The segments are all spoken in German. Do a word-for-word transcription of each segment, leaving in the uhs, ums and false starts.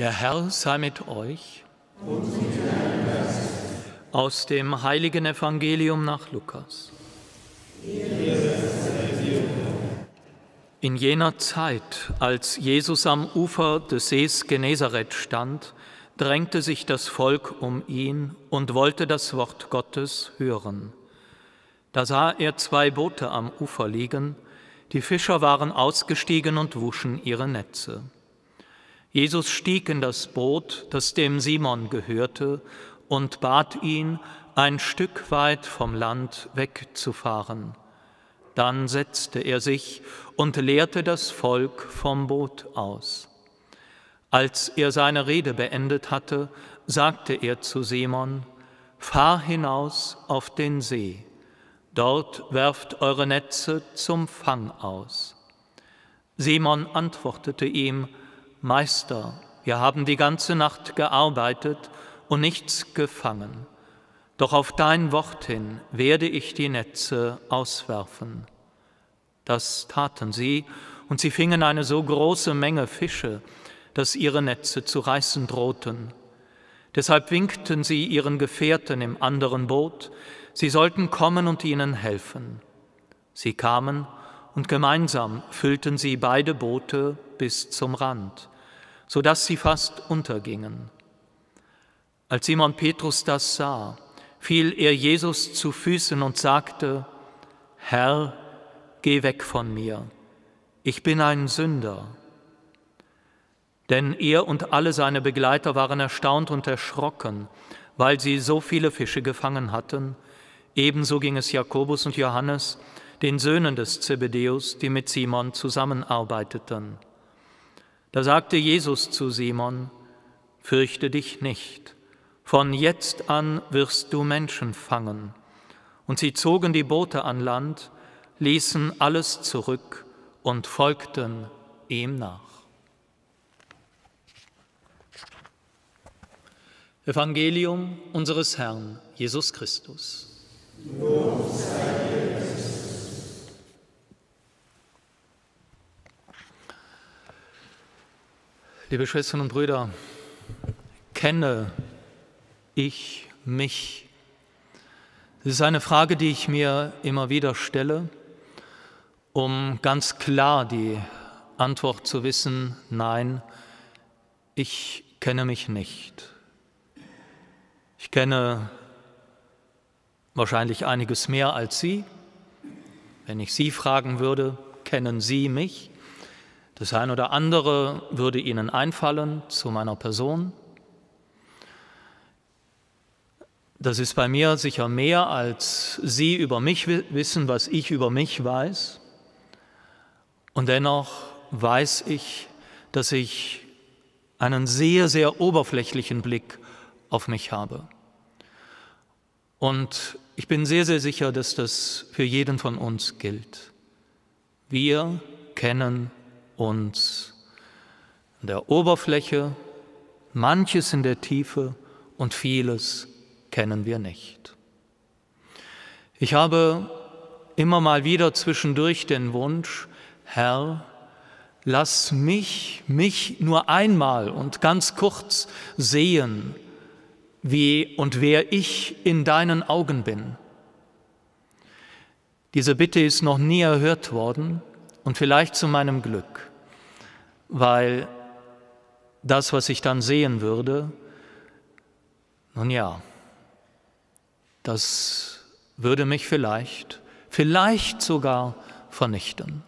Der Herr sei mit euch. Und mit deinem Geist. Aus dem heiligen Evangelium nach Lukas. In jener Zeit, als Jesus am Ufer des Sees Genezareth stand, drängte sich das Volk um ihn und wollte das Wort Gottes hören. Da sah er zwei Boote am Ufer liegen, die Fischer waren ausgestiegen und wuschen ihre Netze. Jesus stieg in das Boot, das dem Simon gehörte, und bat ihn, ein Stück weit vom Land wegzufahren. Dann setzte er sich und lehrte das Volk vom Boot aus. Als er seine Rede beendet hatte, sagte er zu Simon: Fahr hinaus auf den See, dort werft eure Netze zum Fang aus. Simon antwortete ihm: Meister, wir haben die ganze Nacht gearbeitet und nichts gefangen. Doch auf dein Wort hin werde ich die Netze auswerfen. Das taten sie, und sie fingen eine so große Menge Fische, dass ihre Netze zu reißen drohten. Deshalb winkten sie ihren Gefährten im anderen Boot, sie sollten kommen und ihnen helfen. Sie kamen, und gemeinsam füllten sie beide Boote bis zum Rand, so dass sie fast untergingen. Als Simon Petrus das sah, fiel er Jesus zu Füßen und sagte: Herr, geh weg von mir, ich bin ein Sünder. Denn er und alle seine Begleiter waren erstaunt und erschrocken, weil sie so viele Fische gefangen hatten. Ebenso ging es Jakobus und Johannes, den Söhnen des Zebedäus, die mit Simon zusammenarbeiteten. Da sagte Jesus zu Simon: Fürchte dich nicht, von jetzt an wirst du Menschen fangen. Und sie zogen die Boote an Land, ließen alles zurück und folgten ihm nach. Evangelium unseres Herrn Jesus Christus. Lob sei dir, Christus. Liebe Schwestern und Brüder, kenne ich mich? Das ist eine Frage, die ich mir immer wieder stelle, um ganz klar die Antwort zu wissen: Nein, ich kenne mich nicht. Ich kenne wahrscheinlich einiges mehr als Sie. Wenn ich Sie fragen würde, kennen Sie mich? Das eine oder andere würde Ihnen einfallen zu meiner Person. Das ist bei mir sicher mehr, als Sie über mich wissen, was ich über mich weiß. Und dennoch weiß ich, dass ich einen sehr, sehr oberflächlichen Blick auf mich habe. Und ich bin sehr, sehr sicher, dass das für jeden von uns gilt. Wir kennen uns in der Oberfläche, manches in der Tiefe und vieles kennen wir nicht. Ich habe immer mal wieder zwischendurch den Wunsch: Herr, lass mich, mich nur einmal und ganz kurz sehen, wie und wer ich in deinen Augen bin. Diese Bitte ist noch nie erhört worden und vielleicht zu meinem Glück, weil das, was ich dann sehen würde, nun ja, das würde mich vielleicht, vielleicht sogar vernichten.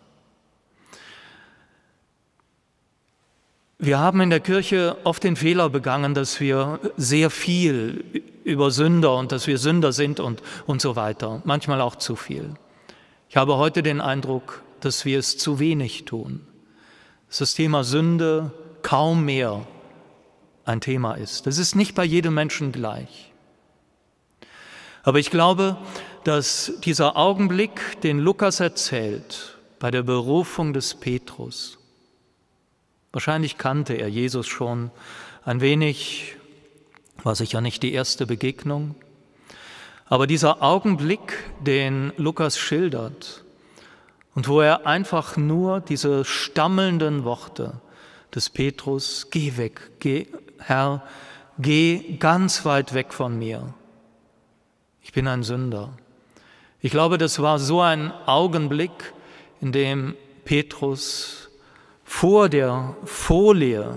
Wir haben in der Kirche oft den Fehler begangen, dass wir sehr viel über Sünder und dass wir Sünder sind und, und so weiter, manchmal auch zu viel. Ich habe heute den Eindruck, dass wir es zu wenig tun, dass das Thema Sünde kaum mehr ein Thema ist. Das ist nicht bei jedem Menschen gleich. Aber ich glaube, dass dieser Augenblick, den Lukas erzählt, bei der Berufung des Petrus, wahrscheinlich kannte er Jesus schon ein wenig, war sicher nicht die erste Begegnung, aber dieser Augenblick, den Lukas schildert und wo er einfach nur diese stammelnden Worte des Petrus, geh weg, geh, Herr, geh ganz weit weg von mir. Ich bin ein Sünder. Ich glaube, das war so ein Augenblick, in dem Petrus vor der Folie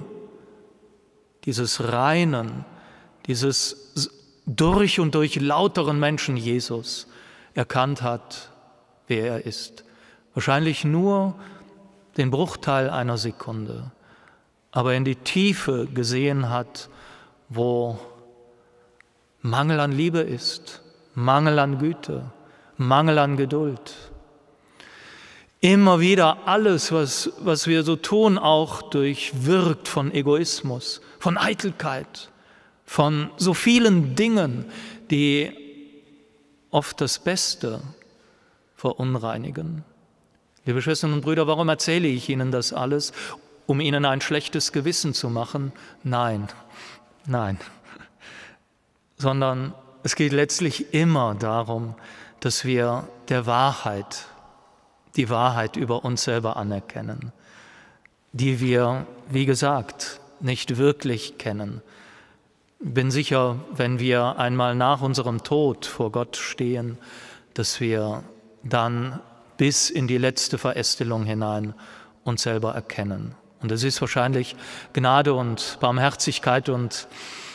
dieses reinen, dieses durch und durch lauteren Menschen Jesus erkannt hat, wer er ist. Wahrscheinlich nur den Bruchteil einer Sekunde, aber in die Tiefe gesehen hat, wo Mangel an Liebe ist, Mangel an Güte, Mangel an Geduld. Immer wieder alles, was, was wir so tun, auch durchwirkt von Egoismus, von Eitelkeit, von so vielen Dingen, die oft das Beste verunreinigen. Liebe Schwestern und Brüder, warum erzähle ich Ihnen das alles? Um Ihnen ein schlechtes Gewissen zu machen? Nein, nein. Sondern es geht letztlich immer darum, dass wir der Wahrheit, die Wahrheit über uns selber anerkennen, die wir, wie gesagt, nicht wirklich kennen. Ich bin sicher, wenn wir einmal nach unserem Tod vor Gott stehen, dass wir dann bis in die letzte Verästelung hinein uns selber erkennen. Und es ist wahrscheinlich Gnade und Barmherzigkeit und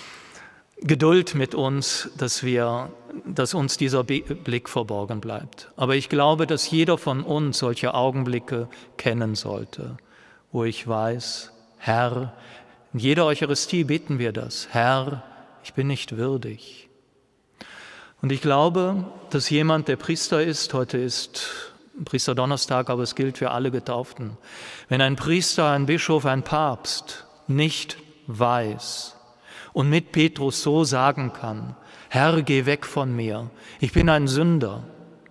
Geduld mit uns, dass wir, dass uns dieser Blick verborgen bleibt. Aber ich glaube, dass jeder von uns solche Augenblicke kennen sollte, wo ich weiß, Herr, in jeder Eucharistie beten wir das, Herr, ich bin nicht würdig. Und ich glaube, dass jemand, der Priester ist, heute ist Priesterdonnerstag, aber es gilt für alle Getauften, wenn ein Priester, ein Bischof, ein Papst nicht weiß und mit Petrus so sagen kann, Herr, geh weg von mir, ich bin ein Sünder,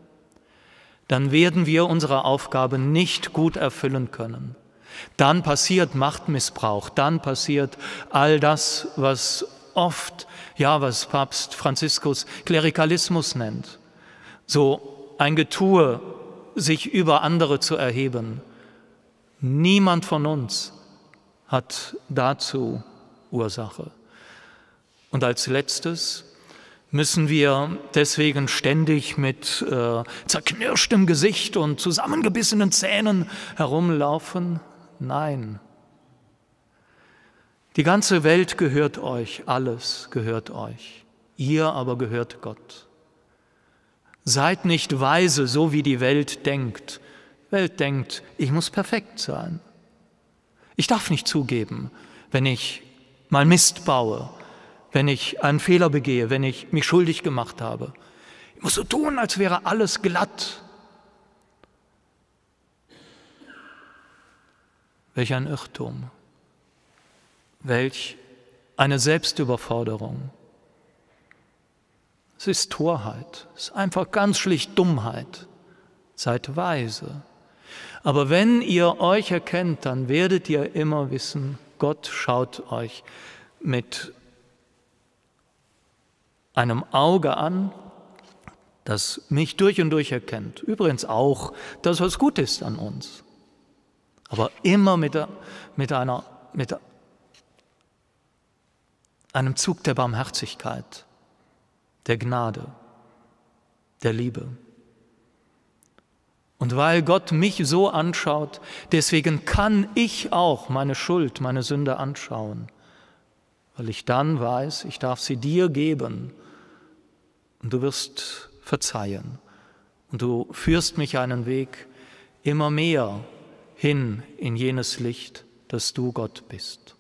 dann werden wir unsere Aufgabe nicht gut erfüllen können. Dann passiert Machtmissbrauch, dann passiert all das, was oft, ja, was Papst Franziskus Klerikalismus nennt. So ein Getue, sich über andere zu erheben. Niemand von uns hat dazu Ursache. Und als Letztes müssen wir deswegen ständig mit äh, zerknirschtem Gesicht und zusammengebissenen Zähnen herumlaufen? Nein. Die ganze Welt gehört euch, alles gehört euch. Ihr aber gehört Gott. Seid nicht weise, so wie die Welt denkt. Die Welt denkt, ich muss perfekt sein. Ich darf nicht zugeben, wenn ich mal Mist baue, wenn ich einen Fehler begehe, wenn ich mich schuldig gemacht habe. Ich muss so tun, als wäre alles glatt. Welch ein Irrtum. Welch eine Selbstüberforderung. Es ist Torheit, es ist einfach ganz schlicht Dummheit. Seid weise. Aber wenn ihr euch erkennt, dann werdet ihr immer wissen, Gott schaut euch mit einem Auge an, das mich durch und durch erkennt. Übrigens auch das, was gut ist an uns. Aber immer mit, mit, einer, mit einem Zug der Barmherzigkeit, der Gnade, der Liebe. Und weil Gott mich so anschaut, deswegen kann ich auch meine Schuld, meine Sünde anschauen, weil ich dann weiß, ich darf sie dir geben und du wirst verzeihen und du führst mich einen Weg immer mehr hin in jenes Licht, dass du Gott bist.